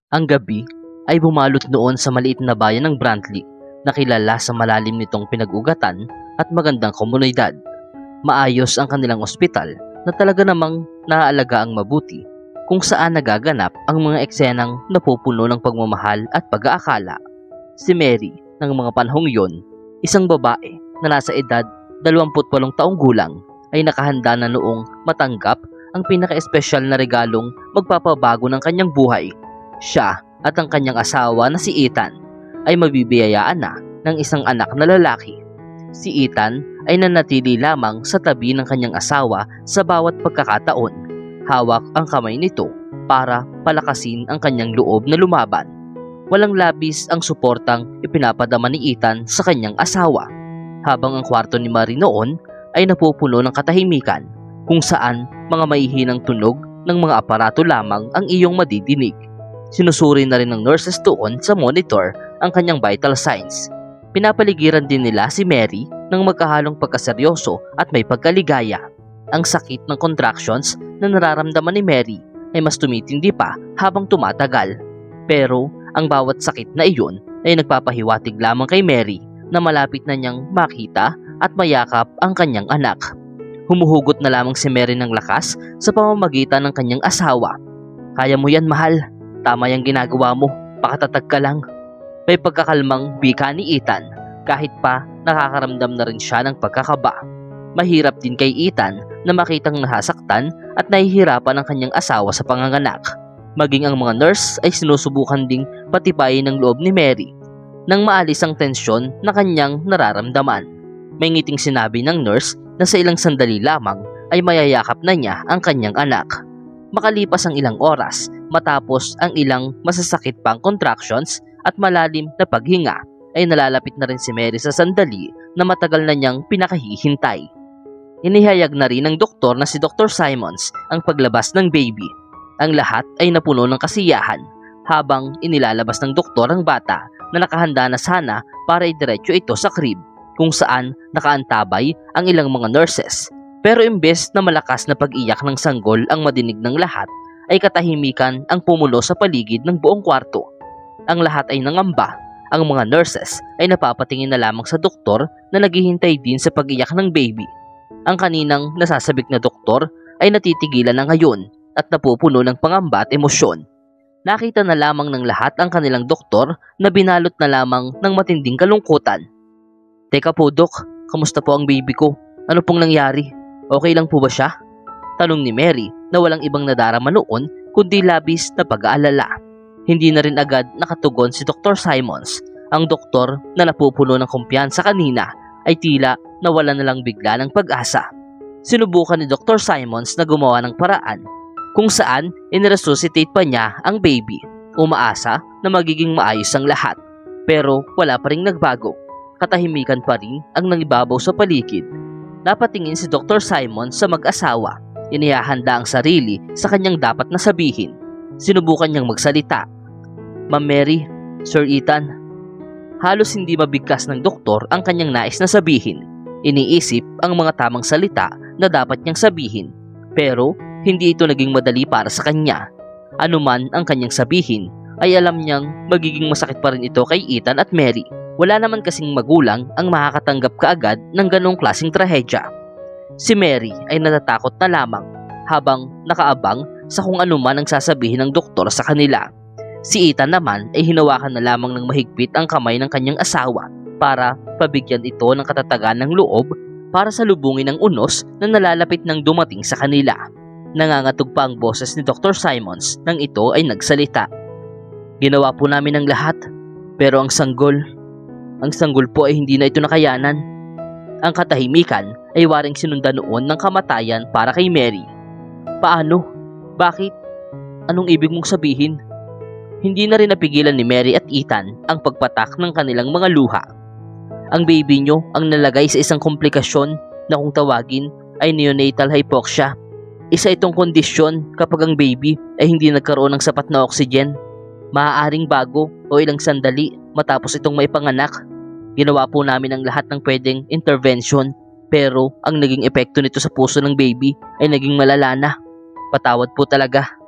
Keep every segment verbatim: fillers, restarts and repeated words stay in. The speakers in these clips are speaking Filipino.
Ang gabi ay bumalot noon sa maliit na bayan ng Brantley na kilala sa malalim nitong pinag-ugatan at magandang komunidad. Maayos ang kanilang ospital na talaga namang naaalaga ang mabuti, kung saan nagaganap ang mga eksenang napupuno ng pagmamahal at pag-aakala. Si Mary ng mga panahong yon, isang babae na nasa edad dalawampu't walong taong gulang, ay nakahanda na noong matanggap ang pinaka-espesyal na regalong magpapabago ng kanyang buhay. Siya at ang kanyang asawa na si Ethan ay mabibiyayaan na ng isang anak na lalaki. Si Ethan ay nanatili lamang sa tabi ng kanyang asawa sa bawat pagkakataon. Hawak ang kamay nito para palakasin ang kanyang loob na lumaban. Walang labis ang suportang ipinapadama ni Ethan sa kanyang asawa, habang ang kwarto ni Marie noon ay napupuno ng katahimikan, kung saan mga maihinang tunog ng mga aparato lamang ang iyong madidinig. Sinusuri na rin ng nurses doon sa monitor ang kanyang vital signs. Pinapaligiran din nila si Mary ng magkahalong pagkaseryoso at may pagkaligaya. Ang sakit ng contractions na nararamdaman ni Mary ay mas tumitindi pa habang tumatagal. Pero ang bawat sakit na iyon ay nagpapahiwatig lamang kay Mary na malapit na niyang makita at mayakap ang kanyang anak. Humuhugot na lamang si Mary ng lakas sa pamamagitan ng kanyang asawa. "Kaya mo yan, mahal. Tama yung ginagawa mo, pakatatag ka lang." May pagkakalmang bika ni Ethan kahit pa nakakaramdam na rin siya ng pagkakaba. Mahirap din kay Ethan na makitang nasasaktan at nahihirapan ang kanyang asawa sa panganganak. Maging ang mga nurse ay sinusubukan ding patibayin ng loob ni Mary nang maalis ang tensyon na kanyang nararamdaman. May ngiting sinabi ng nurse na sa ilang sandali lamang ay mayayakap na niya ang kanyang anak. Makalipas ang ilang oras, matapos ang ilang masasakit pang contractions at malalim na paghinga, ay nalalapit na rin si Mary sa sandali na matagal na niyang pinakahihintay. Inihayag na rin ng doktor na si Doctor Simons ang paglabas ng baby. Ang lahat ay napuno ng kasiyahan habang inilalabas ng doktor ang bata na nakahanda na sana para idiretso ito sa crib, kung saan nakaantabay ang ilang mga nurses. Pero imbes na malakas na pag-iyak ng sanggol ang madinig ng lahat, ay katahimikan ang pumulo sa paligid ng buong kwarto. Ang lahat ay nangamba. Ang mga nurses ay napapatingin na lamang sa doktor na naghihintay din sa pag-iyak ng baby. Ang kaninang nasasabik na doktor ay natitigilan na ngayon at napupuno ng pangamba at emosyon. Nakita na lamang ng lahat ang kanilang doktor na binalot na lamang ng matinding kalungkutan. "Teka po, Dok, kamusta po ang baby ko? Ano pong nangyari? Okay lang po ba siya?" Tanong ni Mary na walang ibang nadarama noon kundi labis na pag-aalala. Hindi na rin agad nakatugon si Doctor Simons. Ang doktor na napupuno ng kumpiyansa kanina ay tila nawala na lang bigla ng pag-asa. Sinubukan ni Doctor Simons na gumawa ng paraan kung saan iniresuscitate pa niya ang baby. Umaasa na magiging maayos ang lahat. Pero wala pa ring nagbago. Katahimikan pa rin ang nangibabaw sa paligid. Napatingin si Doctor Simons sa mag-asawa. Inihahanda ang sarili sa kanyang dapat na sabihin. Sinubukan niyang magsalita. "Ma'am Mary, Sir Ethan." Halos hindi mabigkas ng doktor ang kanyang nais na sabihin. Iniisip ang mga tamang salita na dapat niyang sabihin, pero hindi ito naging madali para sa kanya. Ano man ang kanyang sabihin, ay alam niyang magiging masakit pa rin ito kay Ethan at Mary. Wala naman kasing magulang ang makakatanggap kaagad ng ganong klaseng trahedya. Si Mary ay natatakot na lamang habang nakaabang sa kung ano man ang sasabihin ng doktor sa kanila. Si Ethan naman ay hinawakan na lamang ng mahigpit ang kamay ng kanyang asawa para pabigyan ito ng katatagan ng loob para salubungin ang unos na nalalapit ng dumating sa kanila. Nangangatog pa ang boses ni Doctor Simons nang ito ay nagsalita. "Ginawa po namin ang lahat, pero ang sanggol, ang sanggol po ay hindi na ito nakayanan." Ang katahimikan ay waring sinundan noon ng kamatayan para kay Mary. "Paano? Bakit? Anong ibig mong sabihin?" Hindi na rin napigilan ni Mary at Ethan ang pagpatak ng kanilang mga luha. "Ang baby nyo ang nalagay sa isang komplikasyon na kung tawagin ay neonatal hypoxia. Isa itong kondisyon kapag ang baby ay hindi nagkaroon ng sapat na oxygen. Maaaring bago o ilang sandali matapos itong maipanganak. Ginawa po namin ang lahat ng pwedeng intervention, pero ang naging epekto nito sa puso ng baby ay naging malala na. Patawad po talaga."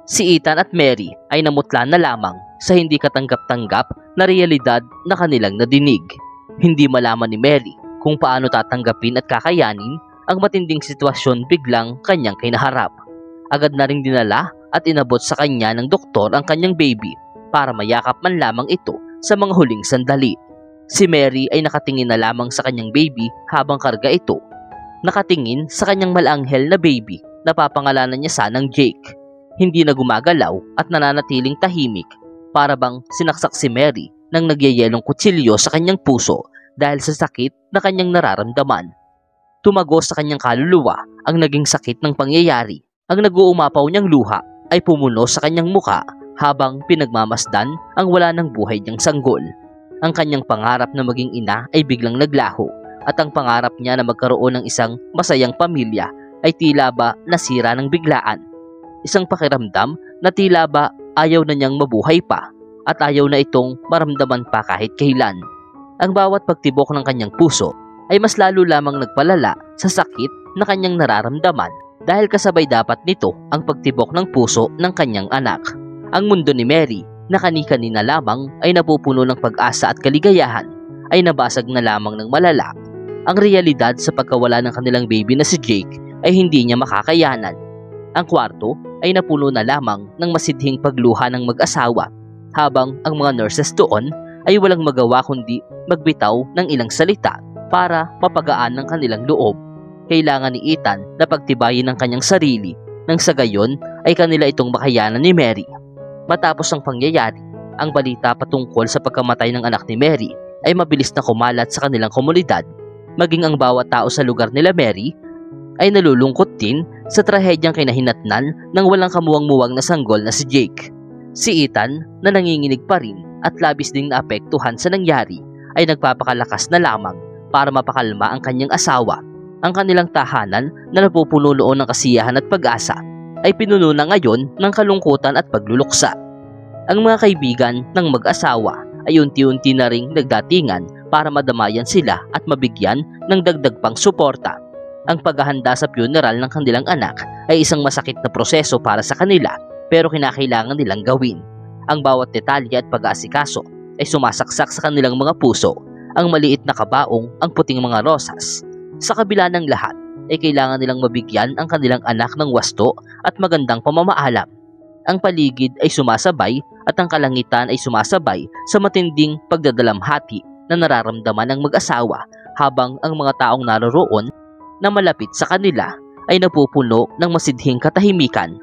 Si Ethan at Mary ay namutla na lamang sa hindi katanggap-tanggap na realidad na kanilang nadinig. Hindi malaman ni Mary kung paano tatanggapin at kakayanin ang matinding sitwasyon biglang kanyang kinaharap. Agad na ring dinala at inabot sa kanya ng doktor ang kanyang baby para mayakap man lamang ito sa mga huling sandali. Si Mary ay nakatingin na lamang sa kanyang baby habang karga ito. Nakatingin sa kanyang malanghel na baby na papangalanan niya sanang Jake. Hindi na gumagalaw at nananatiling tahimik, para bang sinaksak si Mary ng nagyayelong kutsilyo sa kanyang puso dahil sa sakit na kanyang nararamdaman. Tumagos sa kanyang kaluluwa ang naging sakit ng pangyayari. Ang nag-uumapaw niyang luha ay pumuno sa kanyang muka habang pinagmamasdan ang wala ng buhay niyang sanggol. Ang kanyang pangarap na maging ina ay biglang naglaho at ang pangarap niya na magkaroon ng isang masayang pamilya ay tila ba nasira ng biglaan. Isang pakiramdam na tila ba ayaw na niyang mabuhay pa at ayaw na itong maramdaman pa kahit kailan. Ang bawat pagtibok ng kanyang puso ay mas lalo lamang nagpalala sa sakit na kanyang nararamdaman dahil kasabay dapat nito ang pagtibok ng puso ng kanyang anak. Ang mundo ni Mary na kani-kanina lamang ay napupuno ng pag-asa at kaligayahan ay nabasag na lamang ng malala. Ang realidad sa pagkawala ng kanilang baby na si Jake ay hindi niya makakayanan. Ang kwarto ay napuno na lamang ng masidhing pagluha ng mag-asawa habang ang mga nurses doon ay walang magawa kundi magbitaw ng ilang salita para mapagaan ng kanilang loob. Kailangan ni Ethan na pagtibayin ng kanyang sarili nang sa gayon ay kanila itong makayanan ni Mary. Matapos ang pangyayari, ang balita patungkol sa pagkamatay ng anak ni Mary ay mabilis na kumalat sa kanilang komunidad. Maging ang bawat tao sa lugar nila Mary ay nalulungkot din sa trahedyang kinahinatnan ng walang kamuwang-muwang na sanggol na si Jake. Si Ethan na nanginginig pa rin at labis ding naapektuhan sa nangyari ay nagpapakalakas na lamang para mapakalma ang kanyang asawa. Ang kanilang tahanan na napupuno noon ng kasiyahan at pag-asa ay pinuno na ngayon ng kalungkutan at pagluluksa. Ang mga kaibigan ng mag-asawa ay unti-unti na ring nagdatingan para madamayan sila at mabigyan ng dagdag pang suporta. Ang paghahanda sa funeral ng kanilang anak ay isang masakit na proseso para sa kanila pero kinakailangan nilang gawin. Ang bawat detalye at pag-aasikaso ay sumasaksak sa kanilang mga puso. Ang maliit na kabaong, ang puting mga rosas. Sa kabila ng lahat ay kailangan nilang mabigyan ang kanilang anak ng wasto at magandang pamamaalam. Ang paligid ay sumasabay at ang kalangitan ay sumasabay sa matinding pagdadalamhati na nararamdaman ng mag-asawa habang ang mga taong naroroon na malapit sa kanila ay napupuno ng masidhing katahimikan.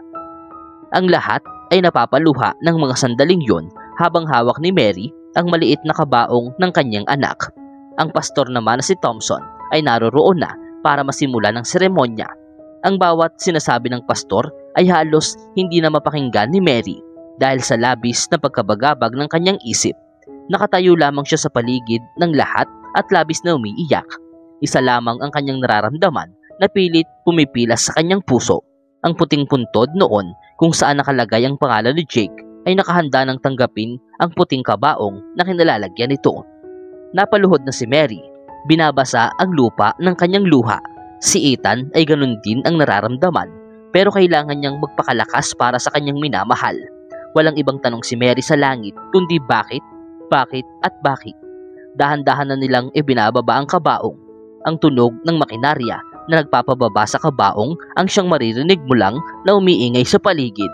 Ang lahat ay napapaluha ng mga sandaling yon habang hawak ni Mary ang maliit na kabaong ng kanyang anak. Ang pastor naman na si Thompson ay naroroon na para masimulan ang seremonya. Ang bawat sinasabi ng pastor ay halos hindi na mapakinggan ni Mary dahil sa labis na pagkabagabag ng kanyang isip. Nakatayo lamang siya sa paligid ng lahat at labis na umiiyak. Isa lamang ang kanyang nararamdaman na pilit pumipilas sa kanyang puso. Ang puting puntod noon kung saan nakalagay ang pangalan ni Jake ay nakahanda ng tanggapin ang puting kabaong na kinalalagyan nito. Napaluhod na si Mary, binabasa ang lupa ng kanyang luha. Si Ethan ay ganun din ang nararamdaman pero kailangan niyang magpakalakas para sa kanyang minamahal. Walang ibang tanong si Mary sa langit kundi bakit, bakit at bakit. Dahan-dahan na nilang ibinababa ang kabaong. Ang tunog ng makinarya na nagpapababa sa kabaong ang siyang maririnig mo lang na umiingay sa paligid.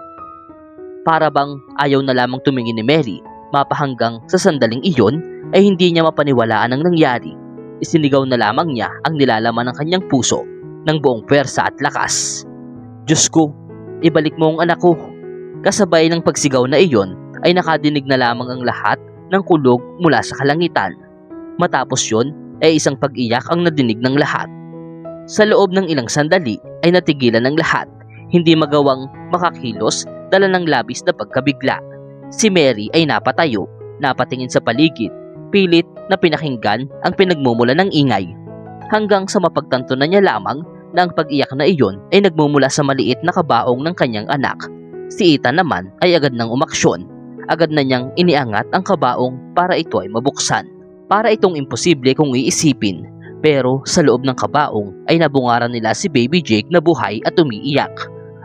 Para bang ayaw na lamang tumingin ni Mary, mapahanggang sa sandaling iyon ay hindi niya mapaniwalaan ang nangyari. Isinigaw na lamang niya ang nilalaman ng kanyang puso ng buong pwersa at lakas. Diyos ko, ibalik mo ang anak ko. Kasabay ng pagsigaw na iyon ay nakadinig na lamang ang lahat ng kulog mula sa kalangitan. Matapos yun ay isang pag-iyak ang nadinig ng lahat. Sa loob ng ilang sandali ay natigilan ng lahat, hindi magawang makakilos dala ng labis na pagkabigla. Si Mary ay napatayo, napatingin sa paligid, pilit na pinakinggan ang pinagmumula ng ingay. Hanggang sa mapagtanto na niya lamang na ang pag-iyak na iyon ay nagmumula sa maliit na kabaong ng kanyang anak. Si Ethan naman ay agad nang umaksyon. Agad na niyang iniangat ang kabaong para ito ay mabuksan. Para itong imposible kung iisipin, pero sa loob ng kabaong ay nabungaran nila si Baby Jake na buhay at umiiyak.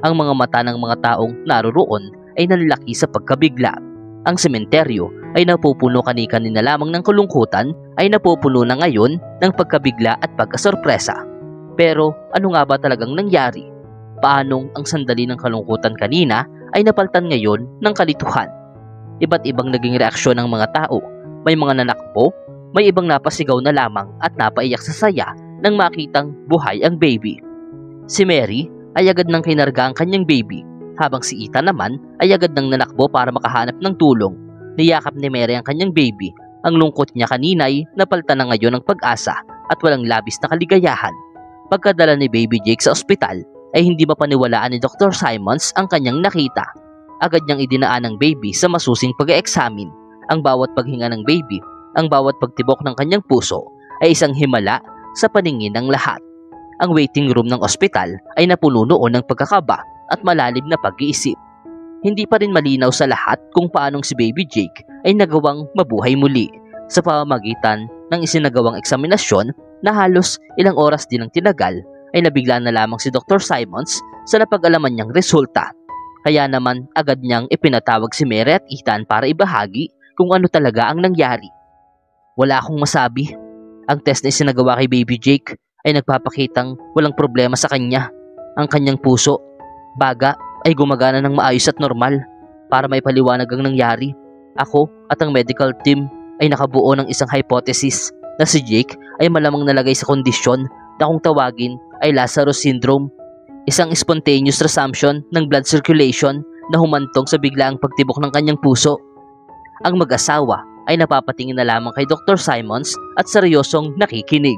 Ang mga mata ng mga taong naroroon ay nanlaki sa pagkabigla. Ang sementeryo ay napupuno kani-kanina lamang ng kalungkutan ay napupuno na ngayon ng pagkabigla at pagkasorpresa. Pero ano nga ba talagang nangyari? Paanong ang sandali ng kalungkutan kanina ay napaltan ngayon ng kalituhan? Iba't ibang naging reaksyon ng mga tao. May mga nanakbo, may ibang napasigaw na lamang at napaiyak sa saya nang makitang buhay ang baby. Si Mary ay agad nang kinarga ang kanyang baby, habang si Ethan naman ay agad nang nanakbo para makahanap ng tulong. Niyakap ni Mary ang kanyang baby. Ang lungkot niya kanina ay napaltan na ngayon ng pag-asa at walang labis na kaligayahan. Pagkadala ni Baby Jake sa ospital ay hindi mapaniwalaan ni Doctor Simons ang kanyang nakita. Agad niyang idinaan ang baby sa masusing pag-e-examine. Ang bawat paghinga ng baby, ang bawat pagtibok ng kanyang puso ay isang himala sa paningin ng lahat. Ang waiting room ng ospital ay napuno noon ng pagkakaba at malalim na pag-iisip. Hindi pa rin malinaw sa lahat kung paanong si Baby Jake ay nagawang mabuhay muli sa pamamagitan ng isinagawang eksaminasyon na halos ilang oras din ang tinagal ay nabigla na lamang si Doctor Simons sa napag-alaman niyang resulta. Kaya naman agad niyang ipinatawag si Mary at Ethan para ibahagi kung ano talaga ang nangyari. Wala akong masabi. Ang test na isinagawa kay Baby Jake ay nagpapakitang walang problema sa kanya. Ang kanyang puso, baga, ay gumagana ng maayos at normal. Para may paliwanag ang nangyari, ako at ang medical team ay nakabuo ng isang hypothesis na si Jake ay malamang nalagay sa kondisyon na kung tawagin ay Lazarus Syndrome, isang spontaneous resumption ng blood circulation na humantong sa biglaang pagtibok ng kanyang puso. Ang mag-asawa ay napapatingin na lamang kay Doctor Simons at seryosong nakikinig.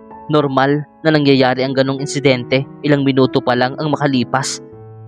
Normal na nangyayari ang ganong insidente ilang minuto pa lang ang makalipas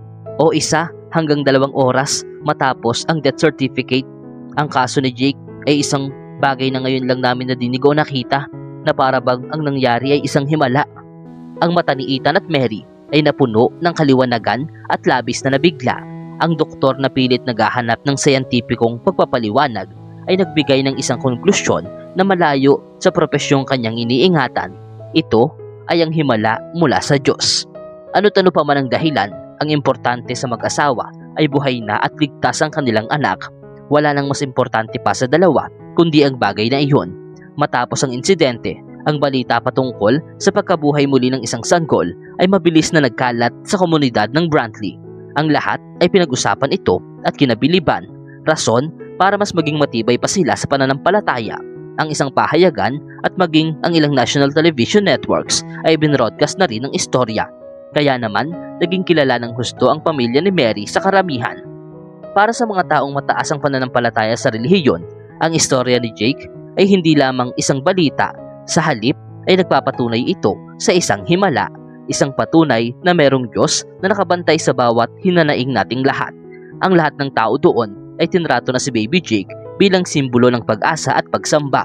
o isa hanggang dalawang oras matapos ang death certificate. Ang kaso ni Jake ay isang bagay na ngayon lang namin nadinig o nakita na para bang ang nangyari ay isang himala. Ang mata ni Ethan at Mary ay napuno ng kaliwanagan at labis na nabigla. Ang doktor na pilit naghahanap ng scientificong pagpapaliwanag ay nagbigay ng isang konklusyon na malayo sa profesyong kanyang iniingatan. Ito ay ang himala mula sa Diyos. Ano't ano pa man ang dahilan, ang importante sa mag-asawa ay buhay na at ligtas ang kanilang anak. Wala nang mas importante pa sa dalawa kundi ang bagay na iyon. Matapos ang insidente, ang balita patungkol sa pagkabuhay muli ng isang sanggol ay mabilis na nagkalat sa komunidad ng Brantley. Ang lahat ay pinag-usapan ito at kinabiliban, rason para mas maging matibay pa sila sa pananampalataya. Ang isang pahayagan at maging ang ilang national television networks ay binroadcast na rin ang istorya. Kaya naman, naging kilala ng husto ang pamilya ni Mary sa karamihan. Para sa mga taong mataas ang pananampalataya sa relihiyon, ang istorya ni Jake ay hindi lamang isang balita. Sa halip ay nagpapatunay ito sa isang himala, isang patunay na merong Diyos na nakabantay sa bawat hinanaing nating lahat. Ang lahat ng tao doon ay tinrato na si Baby Jake bilang simbolo ng pag-asa at pagsamba.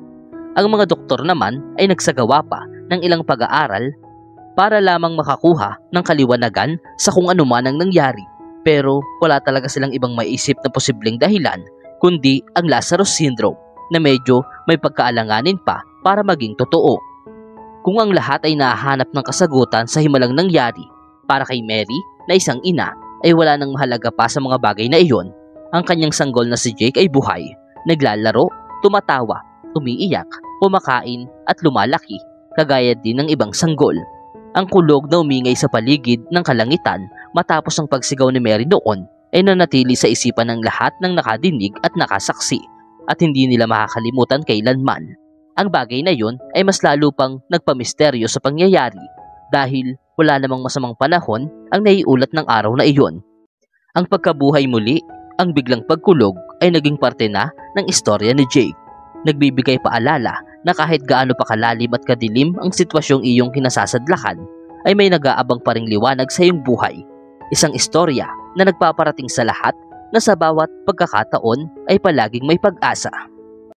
Ang mga doktor naman ay nagsagawa pa ng ilang pag-aaral para lamang makakuha ng kaliwanagan sa kung ano man ang nangyari. Pero wala talaga silang ibang maisip na posibleng dahilan kundi ang Lazarus Syndrome na medyo may pagkaalanganin pa para maging totoo. Kung ang lahat ay nahahanap ng kasagutan sa himalang nangyari para kay Mary na isang ina ay wala nang mahalaga pa sa mga bagay na iyon. Ang kanyang sanggol na si Jake ay buhay, naglalaro, tumatawa, umiiyak, kumakain at lumalaki, kagaya din ng ibang sanggol. Ang kulog na umingay sa paligid ng kalangitan matapos ang pagsigaw ni Mary noon ay nanatili sa isipan ng lahat ng nakadinig at nakasaksi at hindi nila makakalimutan kailanman. Ang bagay na yun ay mas lalo pang nagpamisteryo sa pangyayari dahil wala namang masamang panahon ang naiulat ng araw na iyon. Ang pagkabuhay muli, ang biglang pagkulog ay naging parte na ng istorya ni Jake. Nagbibigay paalala na kahit gaano pa kalalim at kadilim ang sitwasyong iyong kinasasadlakan, ay may nag-aabang pa ring liwanag sa iyong buhay. Isang istorya na nagpaparating sa lahat na sa bawat pagkakataon ay palaging may pag-asa.